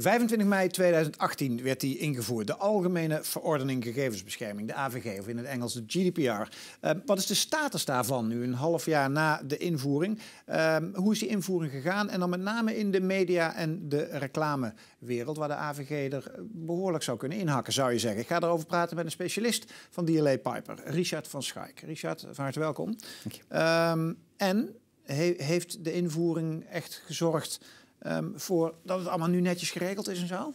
25 mei 2018 werd die ingevoerd. De Algemene Verordening Gegevensbescherming, de AVG, of in het Engels de GDPR. Wat is de status daarvan nu, een half jaar na de invoering? Hoe is die invoering gegaan? En dan met name in de media- en de reclamewereld, waar de AVG er behoorlijk zou kunnen inhakken, zou je zeggen. Ik ga erover praten met een specialist van DLA Piper, Richard van Schaik. Richard, van harte welkom. Dank je. En heeft de invoering echt gezorgd voor dat het allemaal nu netjes geregeld is en zo?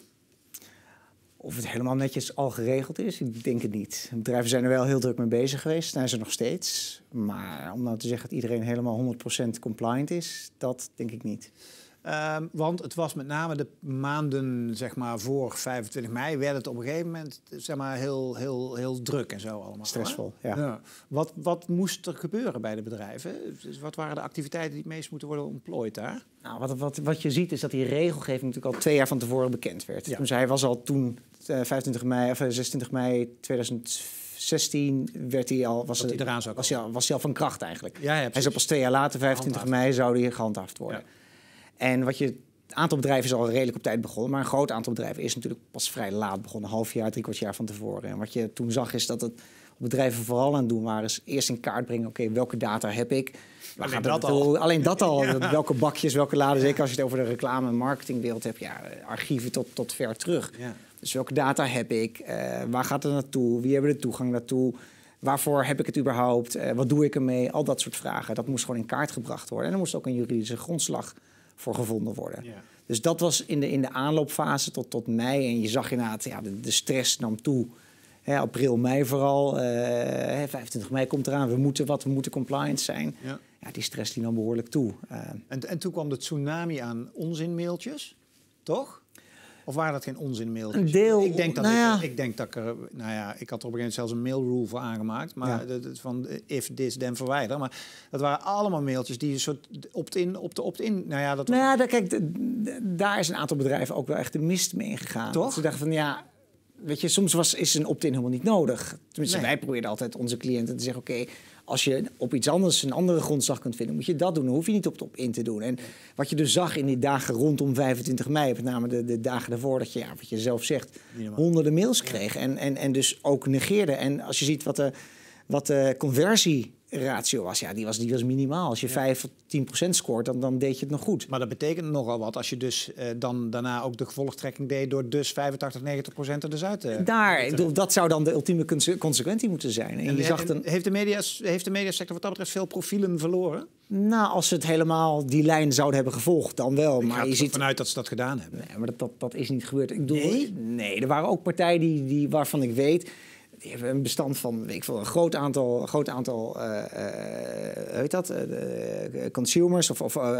Of het helemaal netjes al geregeld is, ik denk het niet. Bedrijven zijn er wel heel druk mee bezig geweest, zijn ze nog steeds. Maar om nou te zeggen dat iedereen helemaal 100% compliant is, dat denk ik niet. Want het was met name de maanden zeg maar, voor 25 mei... werd het op een gegeven moment zeg maar, heel druk en zo allemaal. Stressvol, hè? Ja. Wat moest er gebeuren bij de bedrijven? Dus wat waren de activiteiten die het meest moeten worden ontplooid daar? Nou, wat je ziet is dat die regelgeving natuurlijk al 2 jaar van tevoren bekend werd. Ja. Dus hij was al toen, 26 mei 2016, was hij al van kracht eigenlijk. Ja, hij is pas 2 jaar later, 25 mei, zou hij gehandhaafd worden. Ja. En het aantal bedrijven is al redelijk op tijd begonnen, maar een groot aantal bedrijven is natuurlijk pas vrij laat begonnen, een half jaar, 3/4 jaar van tevoren. En wat je toen zag is dat het bedrijven vooral aan het doen waren, is eerst in kaart brengen, oké, welke data heb ik? Alleen dat al. Ja. Welke bakjes, welke laden, zeker als je het over de reclame- en marketingwereld hebt, archieven tot ver terug. Ja. Dus welke data heb ik? Waar gaat het naartoe? Wie hebben de toegang naartoe? Waarvoor heb ik het überhaupt? Wat doe ik ermee? Al dat soort vragen. Dat moest gewoon in kaart gebracht worden. En er moest ook een juridische grondslag voor gevonden worden. Ja. Dus dat was in de aanloopfase tot mei. En je zag inderdaad, de stress nam toe. April, mei vooral. 25 mei komt eraan. We moeten compliant zijn. Ja. Ja, die stress die nam behoorlijk toe. En toen kwam de tsunami aan onzinmailtjes, toch? Of waren dat geen onzinmailtjes? Een deel. Ik denk dat ik er... Nou ja, ik had er op een gegeven moment zelfs een mailrule voor aangemaakt. Maar van if this, then verwijder. Maar dat waren allemaal mailtjes die een soort opt-in op de opt-in... Kijk, daar is een aantal bedrijven ook wel echt de mist mee ingegaan. Toch? Ze dachten van weet je, soms is een opt-in helemaal niet nodig. Tenminste, wij probeerden altijd onze cliënten te zeggen, oké, als je op iets anders een andere grondslag kunt vinden, moet je dat doen. Dan hoef je niet op de opt-in te doen. En wat je dus zag in die dagen rondom 25 mei, met name de dagen daarvoor, dat je, wat je zelf zegt, honderden mails kreeg. En dus ook negeerde. En als je ziet wat de conversieratio was, die was minimaal. Als je 5 of 10% scoort, dan deed je het nog goed. Maar dat betekent nogal wat als je dus dan daarna ook de gevolgtrekking deed door dus 85, 90% er dus uit dat zou dan de ultieme consequentie moeten zijn. En heeft de mediasector wat dat betreft veel profielen verloren? Nou, als ze het helemaal die lijn zouden hebben gevolgd, dan wel. Maar je ziet vanuit dat ze dat gedaan hebben. Nee, maar dat is niet gebeurd. Ik bedoel, nee, er waren ook partijen waarvan ik weet, die hebben een bestand van, een groot aantal consumers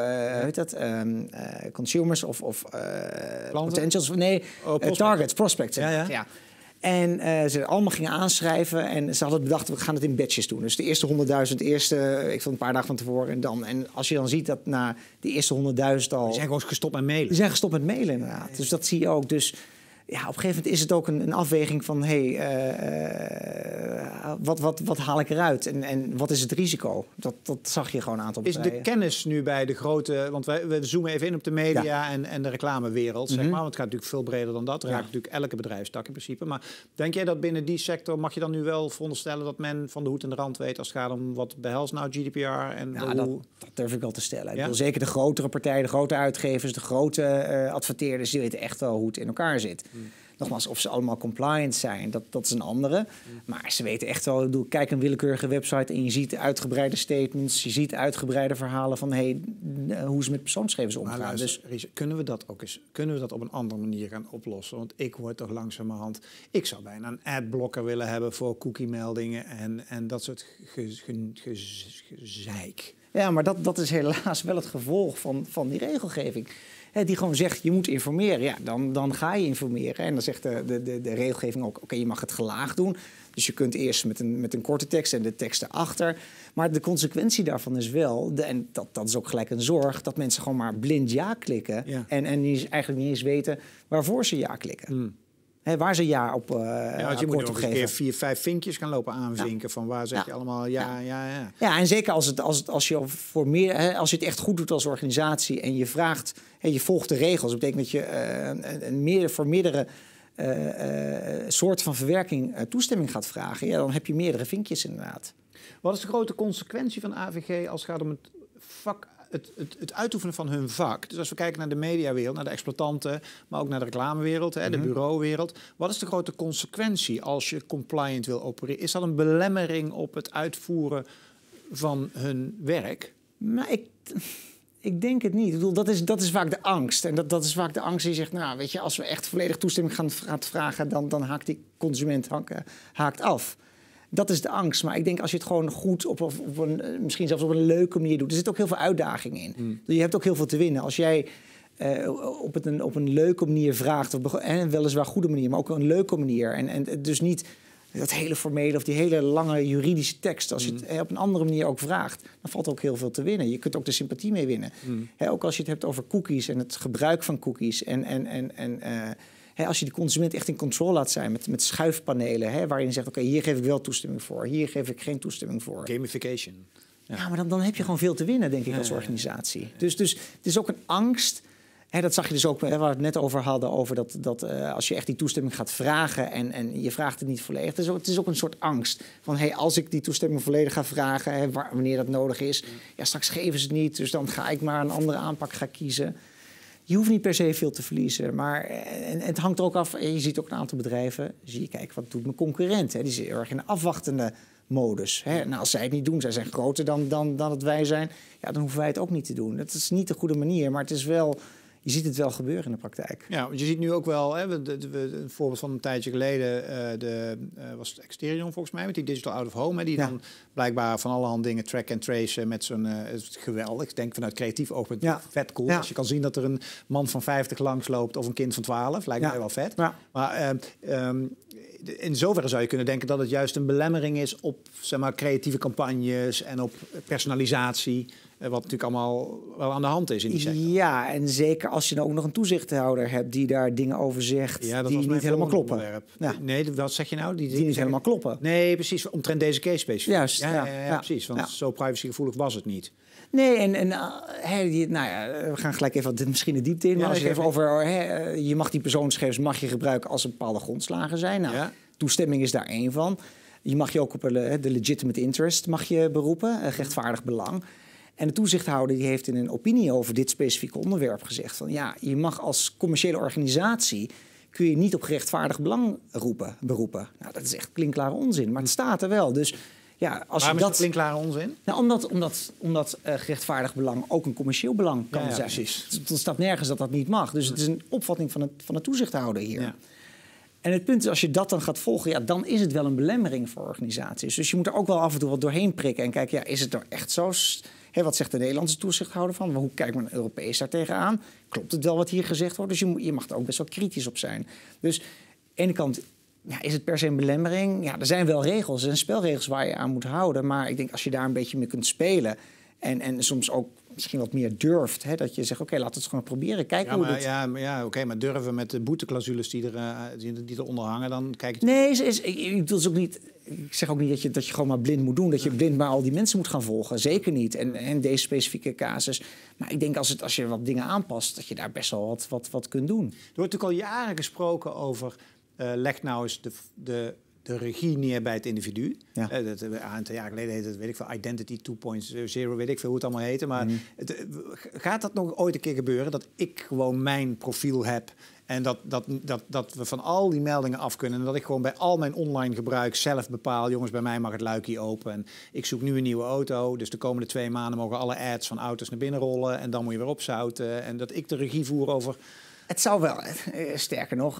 consumers of potentials, targets, prospects. Ja. En ze allemaal gingen aanschrijven en ze hadden bedacht, we gaan het in batches doen. Dus de eerste 100.000, een paar dagen van tevoren en dan. En als je dan ziet dat na de eerste 100.000 al... Die zijn gewoon gestopt met mailen. Die zijn gestopt met mailen, inderdaad. Dus dat zie je ook. Dus op een gegeven moment is het ook een afweging van, wat haal ik eruit en wat is het risico? Dat zag je gewoon een aantal bedrijven. Is de kennis nu bij de grote, want we zoomen even in op de media en de reclamewereld, zeg maar, want het gaat natuurlijk veel breder dan dat. Het raakt natuurlijk elke bedrijfstak in principe. Maar denk jij dat binnen die sector, mag je dan nu wel veronderstellen dat men van de hoed en de rand weet als het gaat om wat behelst nou GDPR? En dat durf ik wel te stellen. Ik bedoel, zeker de grotere partijen, de grote uitgevers, de grote adverteerders, die weten echt wel hoe het in elkaar zit. Nogmaals, of ze allemaal compliant zijn, dat is een andere. Maar ze weten echt wel, kijk een willekeurige website en je ziet uitgebreide statements, je ziet uitgebreide verhalen van hoe ze met persoonsgegevens omgaan. Maar luister, Richard, kunnen we dat op een andere manier gaan oplossen? Want ik word toch langzamerhand, ik zou bijna een adblocker willen hebben voor cookie-meldingen en dat soort gezeik. Ja, maar dat is helaas wel het gevolg van die regelgeving. Die gewoon zegt, je moet informeren. Ja, dan ga je informeren. En dan zegt de regelgeving ook, oké, je mag het gelaagd doen. Dus je kunt eerst met een korte tekst en de tekst erachter. Maar de consequentie daarvan is wel, en dat is ook gelijk een zorg, dat mensen gewoon maar blind ja klikken. Ja. En eigenlijk niet eens weten waarvoor ze ja klikken. waar ze ja op want je moet nog een keer 4, 5 vinkjes gaan lopen aanvinken. Van waar zeg je allemaal ja. Ja, en zeker als je voor meer, als je het echt goed doet als organisatie en je vraagt, je volgt de regels. Dat betekent dat je voor meerdere soorten van verwerking toestemming gaat vragen. Ja, dan heb je meerdere vinkjes inderdaad. Wat is de grote consequentie van AVG als het gaat om het vak? Het uitoefenen van hun vak. Dus als we kijken naar de mediawereld, naar de exploitanten, maar ook naar de reclamewereld, de bureauwereld. Wat is de grote consequentie als je compliant wil opereren? Is dat een belemmering op het uitvoeren van hun werk? Nou, ik denk het niet. Ik bedoel, dat is vaak de angst. En dat is vaak de angst die zegt, nou, weet je, als we echt volledig toestemming gaan vragen, dan haakt die consument haakt af. Dat is de angst. Maar ik denk als je het gewoon goed op misschien zelfs op een leuke manier doet. Er zit ook heel veel uitdaging in. Je hebt ook heel veel te winnen. Als jij op een leuke manier vraagt, en weliswaar goede manier, maar ook een leuke manier. En dus niet dat hele formele of die hele lange juridische tekst. Als je het op een andere manier ook vraagt, dan valt er ook heel veel te winnen. Je kunt ook de sympathie mee winnen. Ook als je het hebt over cookies en het gebruik van cookies als je de consument echt in controle laat zijn met schuifpanelen, waarin je zegt, oké, hier geef ik wel toestemming voor, hier geef ik geen toestemming voor. Gamification. Ja, maar dan heb je gewoon veel te winnen, denk ik, als organisatie. Dus het is ook een angst. Dat zag je dus ook, waar we het net over hadden, over dat als je echt die toestemming gaat vragen en je vraagt het niet volledig. Het is ook een soort angst van, als ik die toestemming volledig ga vragen, wanneer dat nodig is, straks geven ze het niet, dus dan ga ik maar een andere aanpak kiezen. Je hoeft niet per se veel te verliezen, maar het hangt er ook af. Je ziet ook een aantal bedrijven, kijken wat doet mijn concurrent. Die is heel erg in een afwachtende modus. Nou, als zij het niet doen, zij zijn groter dan dat wij zijn, dan hoeven wij het ook niet te doen. Dat is niet de goede manier, maar het is wel, je ziet het wel gebeuren in de praktijk. Ja, want je ziet nu ook wel, een voorbeeld van een tijdje geleden, was het Exterion volgens mij, met die Digital Out of Home, die dan blijkbaar van allerhande dingen track and trace met zo'n geweldig. Ik denk vanuit creatief oogpunt vet cool. Als je kan zien dat er een man van 50 langs loopt of een kind van 12, lijkt mij wel vet. Ja. Maar in zoverre zou je kunnen denken dat het juist een belemmering is op, zeg maar, creatieve campagnes en op personalisatie. Wat natuurlijk allemaal wel aan de hand is in die sector. Ja, en zeker als je dan ook nog een toezichthouder hebt die daar dingen over zegt die niet helemaal kloppen. Ja. Nee, wat zeg je nou? Die niet helemaal kloppen. Nee, precies. Omtrent deze case specifiek. Juist. Ja, precies. Want zo privacygevoelig was het niet. Nee, we gaan gelijk even misschien de diepte in. Maar als je even over, je mag die persoonsgegevens gebruiken als er bepaalde grondslagen zijn. Nou, toestemming is daar één van. Je mag je ook op de legitimate interest beroepen, rechtvaardig belang. En de toezichthouder die heeft in een opinie over dit specifieke onderwerp gezegd van je mag als commerciële organisatie kun je niet op gerechtvaardigd belang beroepen. Nou, dat is echt klinkklare onzin, maar het staat er wel. Dus als waarom is dat klinkklare onzin? Nou, omdat gerechtvaardigd belang ook een commercieel belang kan zijn. Precies. Er staat nergens dat niet mag. Dus het is een opvatting van de toezichthouder hier. Ja. En het punt is, als je dat dan gaat volgen, dan is het wel een belemmering voor organisaties. Dus je moet er ook wel af en toe wat doorheen prikken en kijken, is het nou echt zo? Wat zegt de Nederlandse toezichthouder van? Hoe kijkt men Europees daar tegenaan? Klopt het wel wat hier gezegd wordt? Dus je mag er ook best wel kritisch op zijn. Dus aan de ene kant is het per se een belemmering. Ja, er zijn wel regels, er zijn spelregels waar je aan moet houden. Maar ik denk als je daar een beetje mee kunt spelen en soms ook misschien wat meer durft, dat je zegt, oké, laten we het gewoon proberen. Kijken hoe het... maar durven we met de boeteclausules die eronder hangen, dan kijk je... Nee, ik bedoel ook niet... Ik zeg ook niet dat je gewoon maar blind moet doen. Dat je blind maar al die mensen moet gaan volgen. Zeker niet. En deze specifieke casus. Maar ik denk als je wat dingen aanpast, dat je daar best wel wat kunt doen. Er wordt natuurlijk al jaren gesproken over... leg nou eens de regie neer bij het individu. Ja. Een aantal jaar geleden heette het, weet ik veel, Identity 2.0, weet ik veel hoe het allemaal heette. Maar gaat dat nog ooit een keer gebeuren? Dat ik gewoon mijn profiel heb... En dat we van al die meldingen af kunnen. En dat ik gewoon bij al mijn online gebruik zelf bepaal... jongens, bij mij mag het luikje open. En ik zoek nu een nieuwe auto. Dus de komende 2 maanden mogen alle ads van auto's naar binnen rollen. En dan moet je weer opzouten. En dat ik de regie voer over... Het zou wel, sterker nog,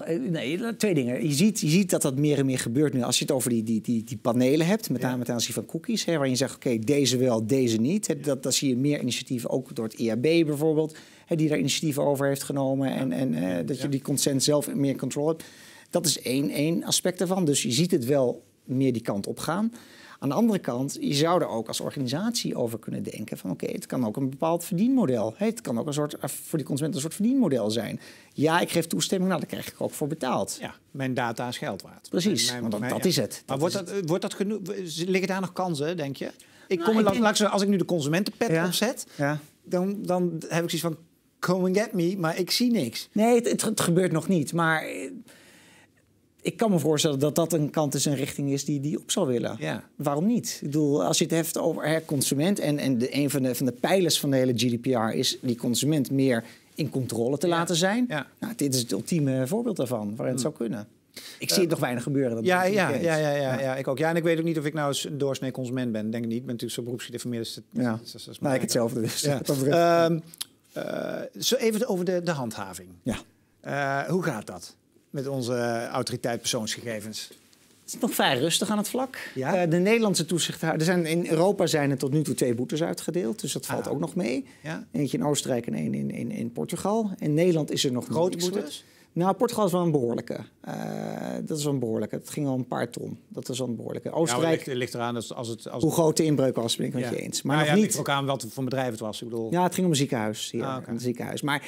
2 dingen. Je ziet dat meer en meer gebeurt nu. Als je het over die panelen hebt, met name ten aanzien van cookies... waarin je zegt, oké, deze wel, deze niet. Dat zie je meer initiatieven, ook door het IAB bijvoorbeeld... die daar initiatieven over heeft genomen... en dat je die consent zelf meer controle hebt. Dat is één aspect ervan. Dus je ziet het wel meer die kant op gaan. Aan de andere kant, je zou er ook als organisatie over kunnen denken van oké, het kan ook een bepaald verdienmodel. Het kan ook een soort, voor die consument een soort verdienmodel zijn. Ja, ik geef toestemming, nou, daar krijg ik ook voor betaald. Ja, mijn data is geld waard. Precies, want dat is het. Maar wordt dat genoeg? Liggen daar nog kansen, denk je? Als ik nu de consumentenpet opzet, dan heb ik zoiets van come and get me, maar ik zie niks. Nee, het gebeurt nog niet, maar ik kan me voorstellen dat dat een kant is, een richting is die op zal willen. Ja. Waarom niet? Ik bedoel, als je het hebt over consument en een van de pijlers van de hele GDPR is die consument meer in controle te laten zijn. Ja. Nou, dit is het ultieme voorbeeld daarvan, waarin het zou kunnen. Ik zie het nog weinig gebeuren. Ja, ik ook. Ja, en ik weet ook niet of ik nou eens een doorsnee consument ben. Denk ik niet. Ik ben natuurlijk zo beroepsgedeformeerd. Ik hetzelfde dus. Ja. Zo even over de handhaving. Ja. Hoe gaat dat met onze autoriteit persoonsgegevens? Het is nog vrij rustig aan het vlak. Ja? De Nederlandse toezichthouder... In Europa zijn er tot nu toe 2 boetes uitgedeeld. Dus dat valt ook nog mee. Ja? Eentje in Oostenrijk en één in Portugal. In Nederland is er nog... Grote boetes? Nou, Portugal is wel een behoorlijke. Dat is wel een behoorlijke. Het ging al een paar ton. Dat is wel een behoorlijke. Oostenrijk... Ja, ligt eraan als hoe groot de inbreuk was, ben ik met je eens. Maar nog niet... ligt ook aan wat voor een bedrijf het was. Ik bedoel... Ja, het ging om een ziekenhuis. Een ziekenhuis. Maar...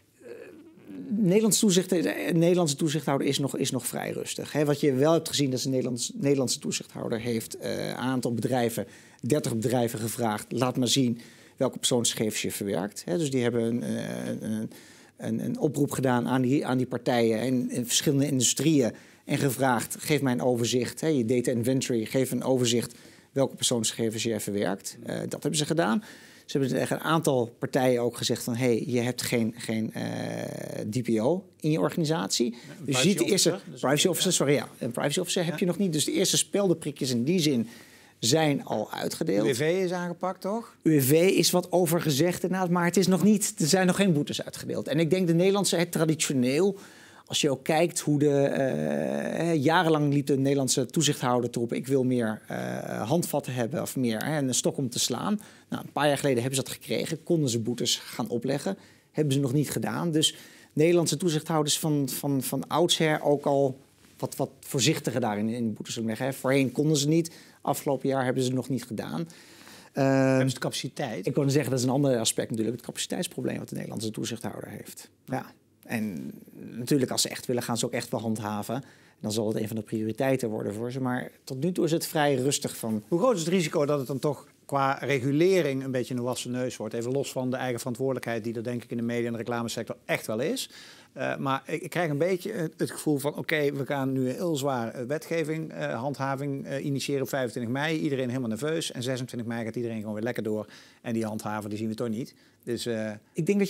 Nederlandse toezichthouder is nog vrij rustig. Wat je wel hebt gezien, dat de Nederlandse toezichthouder heeft een aantal bedrijven, 30 bedrijven gevraagd, laat maar zien welke persoonsgegevens je verwerkt. Dus die hebben een oproep gedaan aan die partijen in verschillende industrieën en gevraagd, geef mij een overzicht, je data inventory, geef een overzicht welke persoonsgegevens je verwerkt. Dat hebben ze gedaan. Ze hebben tegen een aantal partijen ook gezegd van... je hebt geen DPO in je organisatie. Dus je ziet de eerste... Een privacy officer heb je nog niet. Dus de eerste speldenprikjes in die zin zijn al uitgedeeld. UWV is aangepakt, toch? UWV is wat over gezegd inderdaad, maar het is nog niet... Er zijn nog geen boetes uitgedeeld. En ik denk de Nederlandse, het traditioneel... Als je ook kijkt hoe jarenlang liep de Nederlandse toezichthouder erop... ik wil meer handvatten hebben of meer een stok om te slaan. Nou, een paar jaar geleden hebben ze dat gekregen. Konden ze boetes gaan opleggen. Hebben ze nog niet gedaan. Dus Nederlandse toezichthouders van oudsher ook al wat voorzichtiger daarin in de boetes opleggen. Voorheen konden ze niet. Afgelopen jaar hebben ze het nog niet gedaan. Hebben ze de capaciteit? Ik wilde zeggen, dat is een ander aspect natuurlijk. Het capaciteitsprobleem wat de Nederlandse toezichthouder heeft. Ja. En natuurlijk, als ze echt willen, gaan ze ook echt wel handhaven. Dan zal het een van de prioriteiten worden voor ze. Maar tot nu toe is het vrij rustig van... Hoe groot is het risico dat het dan toch qua regulering een beetje een wassen neus wordt? Even los van de eigen verantwoordelijkheid die er denk ik in de media- en de reclamesector echt wel is. Maar ik krijg een beetje het gevoel van... oké, we gaan nu een heel zwaar wetgeving, handhaving initiëren op 25 mei. Iedereen helemaal nerveus. En 26 mei gaat iedereen gewoon weer lekker door. En die handhaven, die zien we toch niet. Dus, ik denk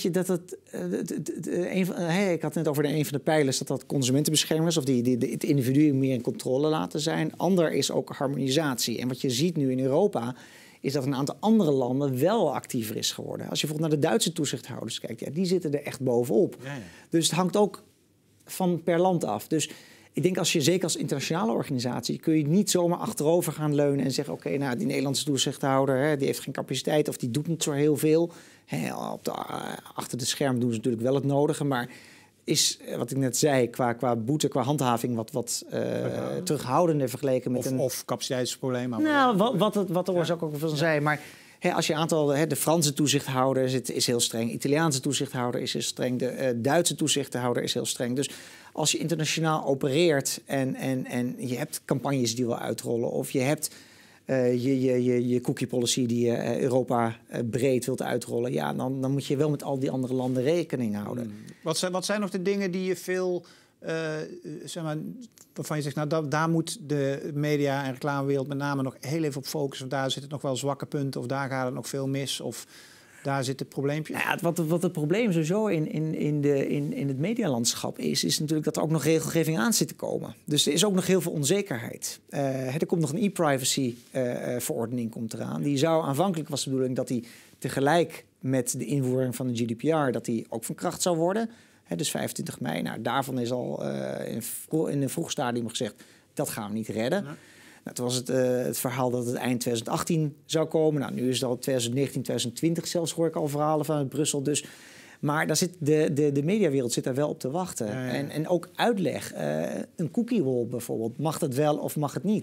ik had het net over een van de pijlers... dat consumentenbescherming is... of het individu meer in controle laten zijn. Ander is ook harmonisatie. En wat je ziet nu in Europa... is dat een aantal andere landen wel actiever is geworden. Als je bijvoorbeeld naar de Duitse toezichthouders kijkt... die zitten er echt bovenop. Ja. Dus het hangt ook van per land af. Dus ik denk, zeker als internationale organisatie... kun je niet zomaar achterover gaan leunen en zeggen... oké, nou, die Nederlandse toezichthouder die heeft geen capaciteit... of die doet niet zo heel veel. Achter de scherm doen ze natuurlijk wel het nodige... maar is, wat ik net zei, qua boete, qua handhaving... wat terughoudender vergeleken met Of capaciteitsproblemen. Nou, wat de oorzaak ook van zei, maar... als je aantal, de Franse toezichthouder is heel streng... de Italiaanse toezichthouder is heel streng... de Duitse toezichthouder is heel streng. Dus als je internationaal opereert en je hebt campagnes die wil uitrollen... of je hebt je cookie policy die je Europa breed wilt uitrollen... ja, dan moet je wel met al die andere landen rekening houden. Wat zijn nog de dingen die je veel... waarvan je zegt, nou, daar moet de media- en reclamewereld met name nog heel even op focussen. Of daar zitten nog wel zwakke punten, of daar gaat het nog veel mis, of daar zit het probleempje. Nou ja, wat het probleem sowieso in het medialandschap is natuurlijk dat er ook nog regelgeving aan zit te komen. Dus er is ook nog heel veel onzekerheid. Er komt nog een e-privacy-verordening komt eraan. Die zou aanvankelijk was de bedoeling dat die tegelijk met de invoering van de GDPR, dat die ook van kracht zou worden. Dus 25 mei. Nou, daarvan is al in een vroeg stadium gezegd... dat gaan we niet redden. Nee. Nou, toen was het verhaal dat het eind 2018 zou komen. Nou, nu is het al 2019, 2020 zelfs, hoor ik al verhalen vanuit Brussel. Dus, maar daar zit de mediawereld zit daar wel op te wachten. Ja. En ook uitleg. Een cookie wall bijvoorbeeld. Mag het wel of mag het niet?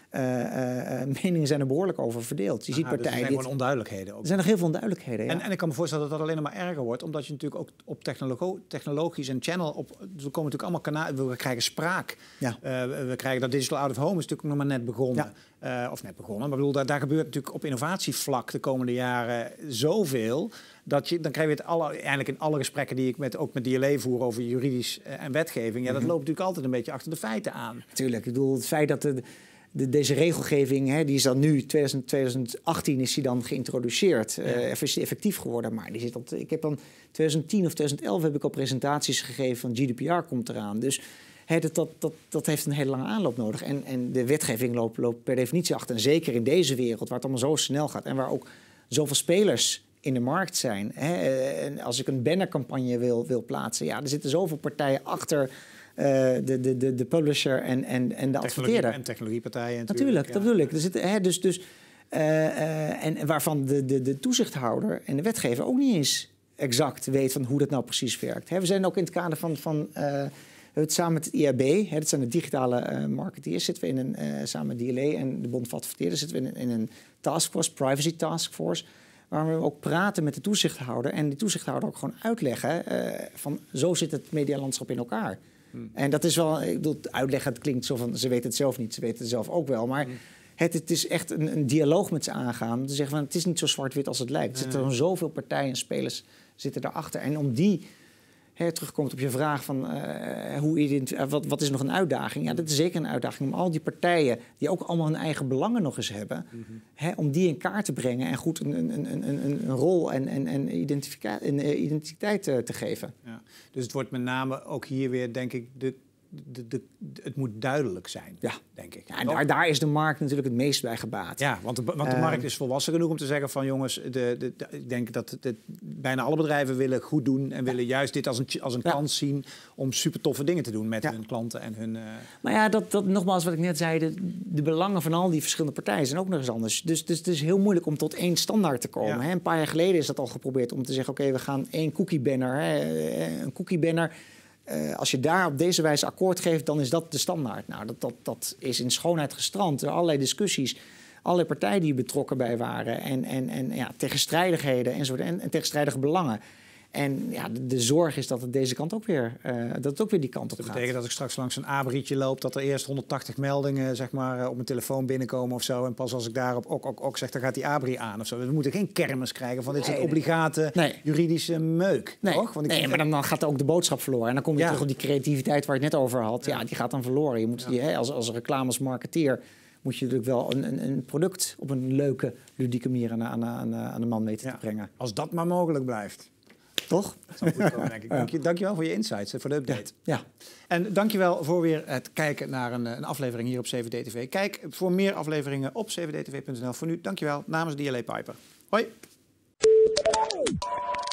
meningen zijn er behoorlijk over verdeeld. Je ziet partijen. Dus er zijn gewoon onduidelijkheden ook. Er zijn nog heel veel onduidelijkheden. Ja. En ik kan me voorstellen dat dat alleen maar erger wordt, omdat je natuurlijk ook op technologisch en channel we komen natuurlijk allemaal kanalen. We krijgen spraak. Ja. We krijgen dat Digital Out of Home is natuurlijk nog maar net begonnen. Ja. Of net begonnen. Maar ik bedoel, daar gebeurt natuurlijk op innovatievlak de komende jaren zoveel. Dan krijg je het eigenlijk in alle gesprekken die ik ook met DLA voer over juridisch en wetgeving. Ja, dat loopt natuurlijk altijd een beetje achter de feiten aan. Tuurlijk. Ik bedoel, het feit dat deze regelgeving, die is dan nu, 2018 is die dan geïntroduceerd. Is die effectief geworden. Maar die zit ik heb dan 2010 of 2011 heb ik al presentaties gegeven van GDPR komt eraan. Dus dat heeft een hele lange aanloop nodig. En de wetgeving loopt per definitie achter. En zeker in deze wereld, waar het allemaal zo snel gaat en waar ook zoveel spelers in de markt zijn. En als ik een bannercampagne wil plaatsen, ja, er zitten zoveel partijen achter de publisher en de adverteerder. En technologiepartijen natuurlijk. Dat bedoel ik. Er zitten, en waarvan de toezichthouder en de wetgever ook niet eens exact weet van hoe dat nou precies werkt. We zijn ook in het kader van het samen met het IAB, dat zijn de digitale marketeers, zitten we samen met DLA en de Bond van Adverteerders, zitten we in een taskforce, privacy taskforce, waar we ook praten met de toezichthouder en die toezichthouder ook gewoon uitleggen van zo zit het medialandschap in elkaar. En dat is wel, ik bedoel, uitleggen, het klinkt zo van ze weten het zelf niet, ze weten het zelf ook wel, maar het is echt een dialoog met ze aangaan om te zeggen van het is niet zo zwart-wit als het lijkt. Er zitten zoveel partijen en spelers zitten daarachter en om die terugkomt op je vraag van wat is nog een uitdaging? Ja, dat is zeker een uitdaging om al die partijen die ook allemaal hun eigen belangen nog eens hebben, om die in kaart te brengen en goed een rol en identiteit te geven. Ja. Dus het wordt met name ook hier weer, denk ik, het moet duidelijk zijn, denk ik. Ja, en daar is de markt natuurlijk het meest bij gebaat. Ja, want de markt is volwassen genoeg om te zeggen van jongens, ik denk dat bijna alle bedrijven willen goed doen en willen juist dit als een kans zien om super toffe dingen te doen met hun klanten en hun... Maar ja, dat nogmaals wat ik net zei, de belangen van al die verschillende partijen zijn ook nog eens anders. Dus het is heel moeilijk om tot één standaard te komen. Ja. Een paar jaar geleden is dat al geprobeerd om te zeggen, oké, we gaan één cookie banner, een cookie banner. Als je daar op deze wijze akkoord geeft, dan is dat de standaard. Nou, dat is in schoonheid gestrand. Er allerlei discussies, allerlei partijen die betrokken bij waren en tegenstrijdigheden enzovoort en tegenstrijdige belangen. En ja, de zorg is dat het deze kant ook weer, die kant op gaat. Dat betekent dat ik straks langs een abrietje loop, dat er eerst 180 meldingen zeg maar, op mijn telefoon binnenkomen of zo. En pas als ik daarop ook zeg, dan gaat die abri aan of zo. We moeten geen kermis krijgen van dit is een obligate juridische meuk. Nee, toch? Want maar dan gaat ook de boodschap verloren. En dan kom je terug op die creativiteit waar je het net over had. Ja, die gaat dan verloren. Je moet als reclame, als marketeer, moet je natuurlijk wel een product op een leuke, ludieke manier aan de man weten te brengen. Als dat maar mogelijk blijft. Toch? Dat zal goed komen, denk ik. Dankjewel voor je insights, voor de update. Ja. En dankjewel voor weer het kijken naar een aflevering hier op CVD TV. Kijk voor meer afleveringen op cvdtv.nl. Voor nu, dankjewel namens DLA Piper. Hoi!